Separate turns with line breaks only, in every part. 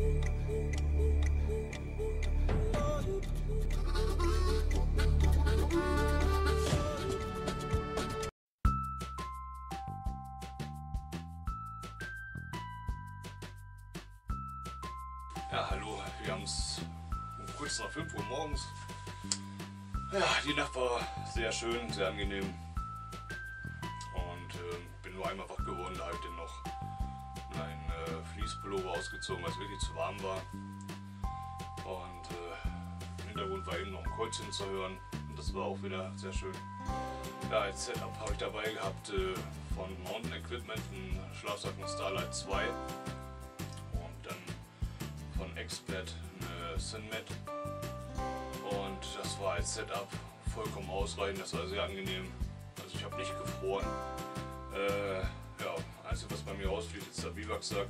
Ja, hallo, wir haben es kurz nach 5 Uhr morgens. Ja, die Nacht war sehr schön, sehr angenehm. Und bin nur einmal wach geworden, da habe ich dann noch einen Fleece-Pullover ausgezogen, weil es wirklich zu warm war. Und im Hintergrund war eben noch ein Kreuzchen zu hören. Und das war auch wieder sehr schön. Ja, als Setup habe ich dabei gehabt von Mountain Equipment einen Schlafsack Starlight 2. Von Expert eine Sinmat, und das war als Setup vollkommen ausreichend, das war sehr angenehm, also ich habe nicht gefroren. Ja, einzige was bei mir rausfliegt ist der Biwaksack.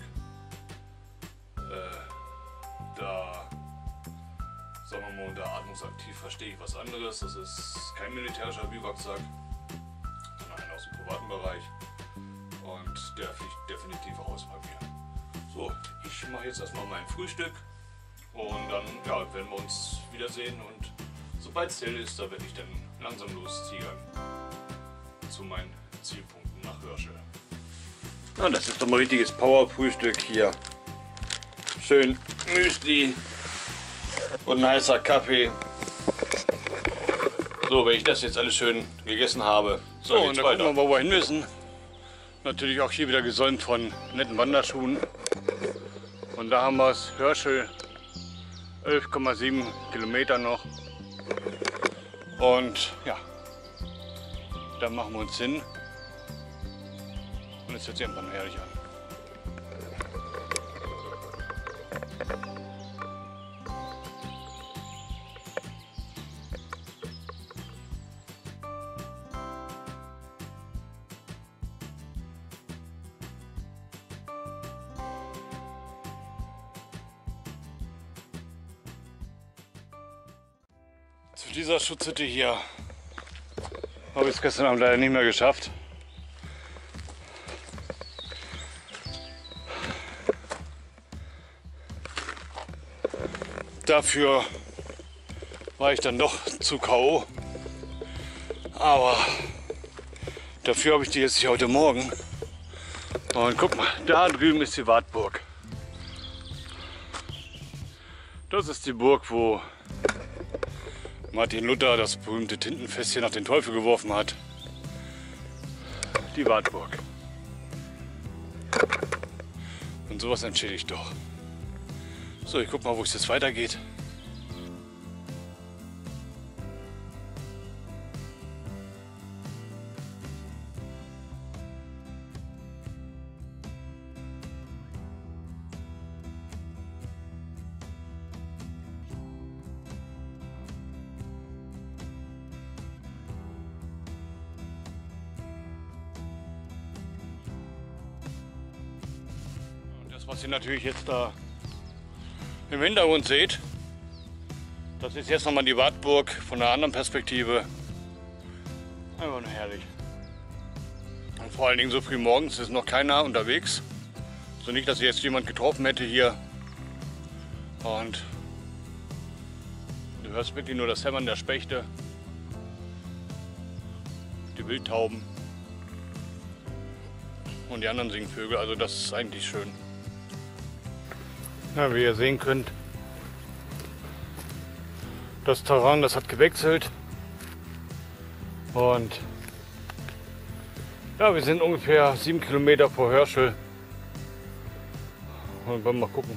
Da, sagen wir mal, unter atmungsaktiv verstehe ich was anderes, das ist kein militärischer Biwaksack, sondern einer aus dem privaten Bereich, und der fliegt definitiv raus bei mir. So, ich mache jetzt erstmal mein Frühstück und dann werden wir uns wiedersehen, und sobald es hell ist, da werde ich dann langsam losziehen zu meinen Zielpunkten nach Hörschel. Ja, das ist doch mal richtiges Power-Frühstück hier. Schön Müsli und ein heißer Kaffee. So, wenn ich das jetzt alles schön gegessen habe, so, und dann gucken wir mal, wo wir hin müssen. Natürlich auch hier wieder gesäumt von netten Wanderschuhen. Und da haben wir es, Hörschel, 11,7 Kilometer noch. Und ja, da machen wir uns hin. Und es hört sich einfach nur herrlich an. Zu dieser Schutzhütte hier habe ich es gestern Abend leider nicht mehr geschafft. Dafür war ich dann doch zu K.O. Aber dafür habe ich die jetzt hier heute Morgen. Und guck mal, da drüben ist die Wartburg. Das ist die Burg, wo Martin Luther das berühmte Tintenfässchen nach den Teufel geworfen hat. Die Wartburg. Und sowas entschädigt doch. So, ich guck mal, wo es jetzt weitergeht. Was ihr natürlich jetzt da im Hintergrund seht, das ist jetzt nochmal die Wartburg von einer anderen Perspektive. Einfach nur herrlich. Und vor allen Dingen so früh morgens ist noch keiner unterwegs. So nicht, dass ich jetzt jemand getroffen hätte hier. Und du hörst wirklich nur das Hämmern der Spechte, die Wildtauben und die anderen Singvögel. Also das ist eigentlich schön. Ja, wie ihr sehen könnt, das Terrain, das hat gewechselt, und ja, wir sind ungefähr 7 Kilometer vor Hörschel, und wollen mal gucken.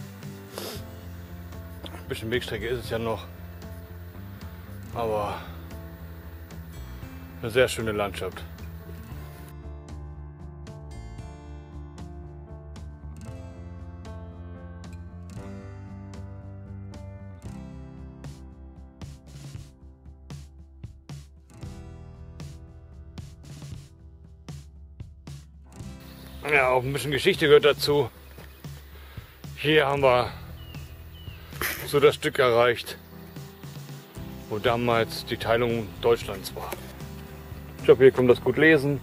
Ein bisschen Wegstrecke ist es ja noch, aber eine sehr schöne Landschaft. Ja, auch ein bisschen Geschichte gehört dazu. Hier haben wir so das Stück erreicht, wo damals die Teilung Deutschlands war. Ich glaube, hier kann man das gut lesen.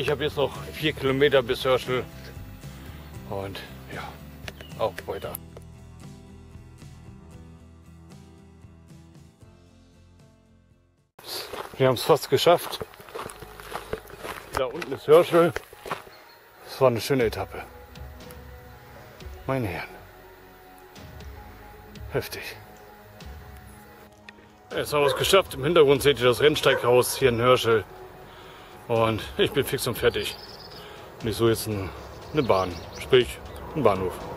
Ich habe jetzt noch 4 Kilometer bis Hörschel und ja, auch weiter. Wir haben es fast geschafft. Da unten ist Hörschel. Es war eine schöne Etappe. Meine Herren. Heftig. Jetzt haben wir es geschafft. Im Hintergrund seht ihr das Rennsteighaus hier in Hörschel. Und ich bin fix und fertig. Und ich suche jetzt eine Bahn, sprich einen Bahnhof.